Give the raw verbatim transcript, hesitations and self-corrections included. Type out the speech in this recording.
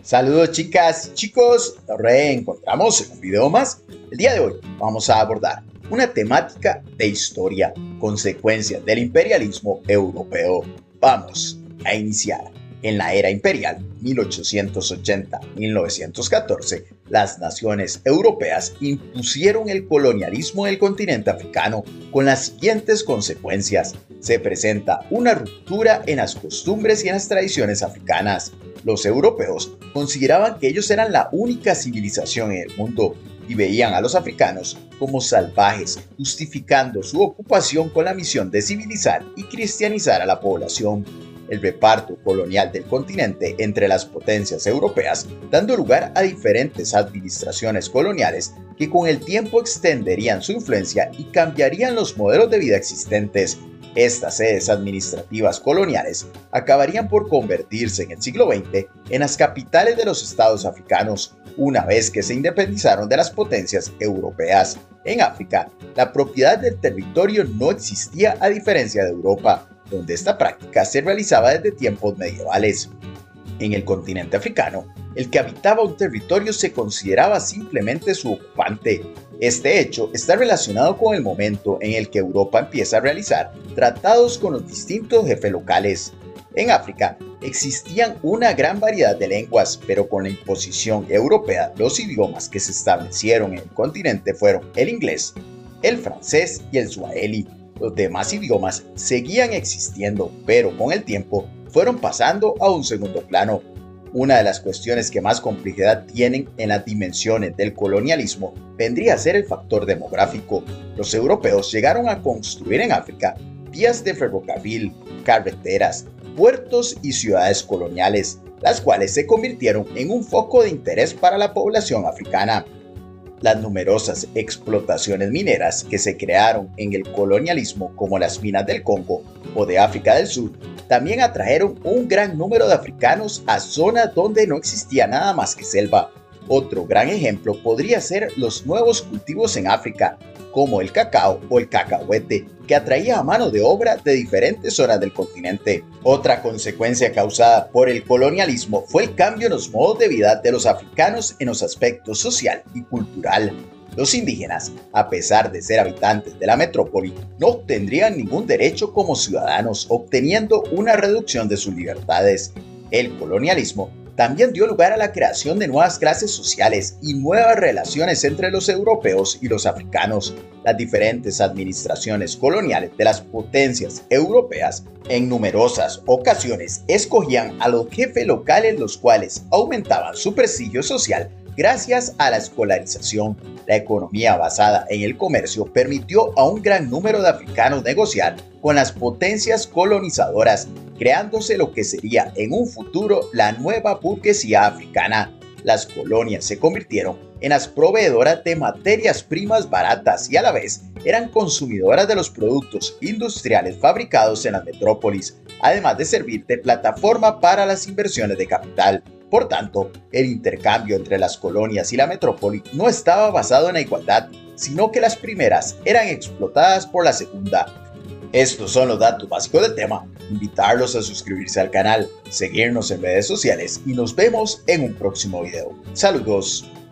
Saludos chicas y chicos, nos reencontramos en un video más. El día de hoy vamos a abordar una temática de historia, consecuencias del imperialismo europeo. Vamos a iniciar. En la era imperial, mil ochocientos ochenta a mil novecientos catorce, las naciones europeas impusieron el colonialismo del continente africano con las siguientes consecuencias. Se presenta una ruptura en las costumbres y en las tradiciones africanas. Los europeos consideraban que ellos eran la única civilización en el mundo y veían a los africanos como salvajes, justificando su ocupación con la misión de civilizar y cristianizar a la población. El reparto colonial del continente entre las potencias europeas, dando lugar a diferentes administraciones coloniales que con el tiempo extenderían su influencia y cambiarían los modelos de vida existentes. Estas sedes administrativas coloniales acabarían por convertirse en el siglo veinte en las capitales de los estados africanos, una vez que se independizaron de las potencias europeas. En África, la propiedad del territorio no existía a diferencia de Europa, donde esta práctica se realizaba desde tiempos medievales. En el continente africano, el que habitaba un territorio se consideraba simplemente su ocupante. Este hecho está relacionado con el momento en el que Europa empieza a realizar tratados con los distintos jefes locales. En África existían una gran variedad de lenguas, pero con la imposición europea, los idiomas que se establecieron en el continente fueron el inglés, el francés y el swahili. Los demás idiomas seguían existiendo, pero con el tiempo fueron pasando a un segundo plano. Una de las cuestiones que más complejidad tienen en las dimensiones del colonialismo vendría a ser el factor demográfico. Los europeos llegaron a construir en África vías de ferrocarril, carreteras, puertos y ciudades coloniales, las cuales se convirtieron en un foco de interés para la población africana. Las numerosas explotaciones mineras que se crearon en el colonialismo, como las minas del Congo o de África del Sur, también atrajeron un gran número de africanos a zonas donde no existía nada más que selva. Otro gran ejemplo podría ser los nuevos cultivos en África, como el cacao o el cacahuete, que atraía a mano de obra de diferentes zonas del continente. Otra consecuencia causada por el colonialismo fue el cambio en los modos de vida de los africanos en los aspectos social y cultural. Los indígenas, a pesar de ser habitantes de la metrópoli, no obtendrían ningún derecho como ciudadanos, obteniendo una reducción de sus libertades. El colonialismo también dio lugar a la creación de nuevas clases sociales y nuevas relaciones entre los europeos y los africanos. Las diferentes administraciones coloniales de las potencias europeas en numerosas ocasiones escogían a los jefes locales, los cuales aumentaban su prestigio social gracias a la escolarización. La economía basada en el comercio permitió a un gran número de africanos negociar con las potencias colonizadoras, creándose lo que sería en un futuro la nueva burguesía africana. Las colonias se convirtieron en las proveedoras de materias primas baratas y a la vez eran consumidoras de los productos industriales fabricados en las metrópolis, además de servir de plataforma para las inversiones de capital. Por tanto, el intercambio entre las colonias y la metrópoli no estaba basado en la igualdad, sino que las primeras eran explotadas por la segunda. Estos son los datos básicos del tema. Invitarlos a suscribirse al canal, seguirnos en redes sociales y nos vemos en un próximo video. Saludos.